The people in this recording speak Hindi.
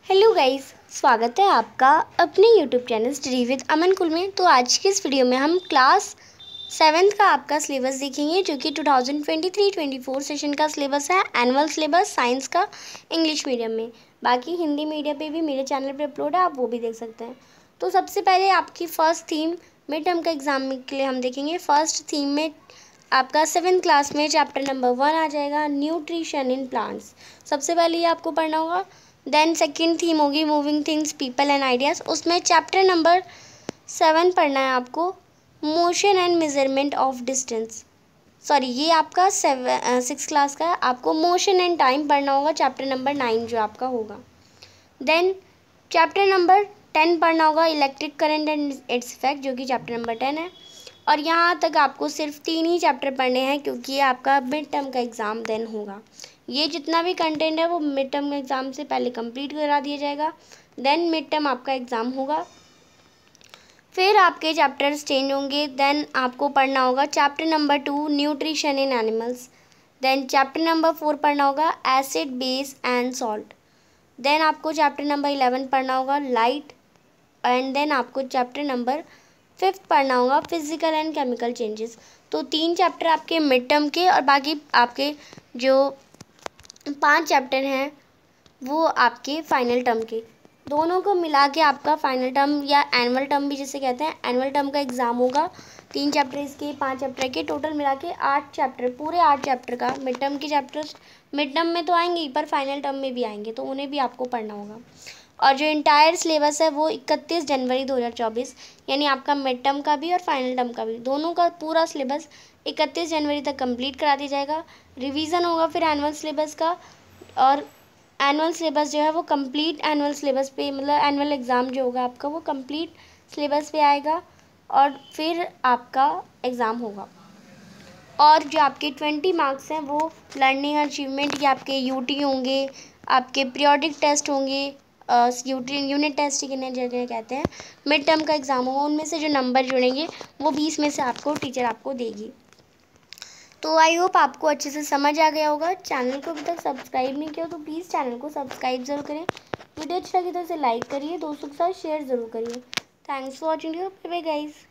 हेलो गाइस, स्वागत है आपका अपने YouTube channel study with Aman कुल में। तो आज की इस वीडियो में हम क्लास 7th का आपका सिलेबस देखेंगे, जो कि 2023-24 सेशन का सिलेबस है, एनुअल सिलेबस साइंस का इंग्लिश मीडियम में। बाकी हिंदी मीडियम पे भी मेरे चैनल पे अपलोड है, आप वो भी देख सकते हैं। तो सबसे पहले आपकी फर्स्ट थीम मिड टर्म का एग्जाम के लिए हम देखेंगे। फर्स्ट थीम में आपका 7th क्लास में चैप्टर नंबर 1 आ जाएगा, न्यूट्रिशन इन प्लांट्स। सबसे पहले ये आपको पढ़ना होगा। देन सेकंड थीम होगी moving things people and ideas. उसमें चैप्टर नंबर 7 पढ़ना है आपको, motion and measurement of distance. Sorry, ये आपका 6th क्लास का है। आपको मोशन एंड टाइम पढ़ना होगा, चैप्टर नंबर 9 जो आपका होगा। देन चैप्टर नंबर 10 पढ़ना होगा, electric current and its effect, जो कि चैप्टर नंबर 10 है। और यहाँ तक आपको सिर्फ 3 ही चैप्टर पढ़ने हैं, क्योंकि ये आपका मिड टर्म का एग्ज़ाम देन होगा। ये जितना भी कंटेंट है वो मिड टर्म एग्ज़ाम से पहले कंप्लीट करा दिया जाएगा, देन मिड टर्म आपका एग्ज़ाम होगा। फिर आपके चैप्टर्स चेंज होंगे। देन आपको पढ़ना होगा chapter number 2 nutrition in animals. Then chapter number 4 पढ़ना होगा acid base and salt. Then आपको चैप्टर नंबर 11 पढ़ना होगा लाइट। एंड देन आपको चैप्टर नंबर 5 पढ़ना होगा फिजिकल एंड केमिकल चेंजेस। तो 3 चैप्टर आपके मिड टर्म के, और बाकी आपके जो 5 चैप्टर हैं वो आपके फाइनल टर्म के। दोनों को मिला के आपका फाइनल टर्म या एनुअल टर्म भी जिसे कहते हैं, एनुअल टर्म का एग्ज़ाम होगा। 3 चैप्टर इसके, 5 चैप्टर के, टोटल मिला के 8 चैप्टर, पूरे 8 चैप्टर का मिड टर्म के चैप्टर्स मिड टर्म में तो आएंगे ही, पर फाइनल टर्म में भी आएंगे, तो उन्हें भी आपको पढ़ना होगा। और जो इंटायर सिलेबस है वो 31 जनवरी 2024, यानी आपका मिड टर्म का भी और फाइनल टर्म का भी, दोनों का पूरा सिलेबस 31 जनवरी तक कंप्लीट करा दिया जाएगा। रिवीजन होगा फिर एनुअल सिलेबस का, और एनुअल सिलेबस जो है वो कंप्लीट एनुअल सिलेबस पे, मतलब एनुअल एग्ज़ाम जो होगा आपका वो कंप्लीट सिलेबस पे आएगा, और फिर आपका एग्ज़ाम होगा। और जो आपके 20 मार्क्स हैं वो लर्निंग अचीवमेंट के आपके यूटी होंगे, आपके पीरियोडिक टेस्ट होंगे, यूनिट टेस्ट किन्हें जगह कहते हैं, मिड टर्म का एग्ज़ाम होगा। उनमें से जो नंबर जुड़ेंगे वो 20 में से आपको टीचर आपको देगी। तो आई होप आपको अच्छे से समझ आ गया होगा। चैनल को अभी तक सब्सक्राइब नहीं किया तो प्लीज़ चैनल को सब्सक्राइब ज़रूर करें। वीडियो अच्छा लगी तो इसे लाइक करिए, दोस्तों के साथ शेयर ज़रूर करिए। Thanks for watching, bye bye guys.